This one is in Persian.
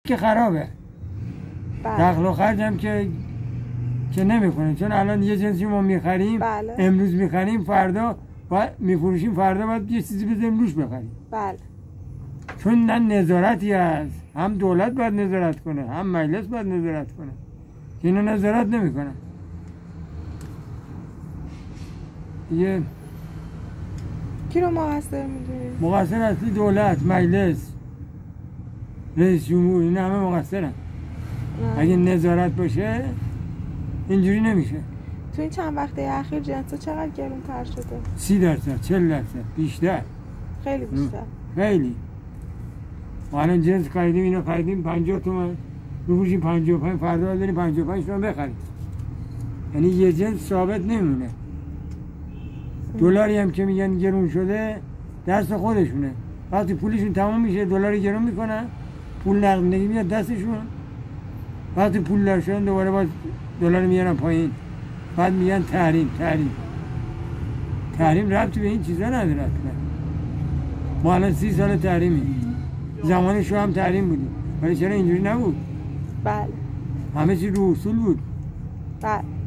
که خرابه. دخل و خرج هم که نمیکنه، چون الان یه جنسی ما میخریم امروز میخریم فردا و میفروشیم فردا باید یه چیزی بزنیم روش بخریم. بله. چون نه نظارتی هست، هم دولت باید نظارت کنه هم مجلس باید نظارت کنه که اینا نظارت نمیکنه. یه کی رو مقصر میدونی؟ مقصر اصلی دولت، مجلس، رئیس جمهور، اینا همه مقصرن. اگه نظارت باشه اینجوری نمیشه. تو این چند وقته اخیر جنسا چقدر گرونتر شده؟ 30%، 40%، بیشتر. خیلی بیشتر. خیلی. ما الان جنس خریدیم، اینو خریدیم 50 تومن، بفروشیم 55، فردا بریم 55 تومن بخریم. یعنی یه جنس ثابت نمیمونه. دلاری هم که میگن گرون شده دست خودشونه. وقتی پولشون تمام میشه دلار گرون میکنن، پول نقدینگی میاد دستشون. وقتی پول دار شدن دوباره باز دلار میارن پایین. بعد میگن تحریم ربطی به این چیزا نداره اصلا. ما الان 30 سال تحریمیم. زمان شو هم تحریم بودیم، ولی چرا اینجوری نبود؟ بله. همه چی رو اصول بود. بله.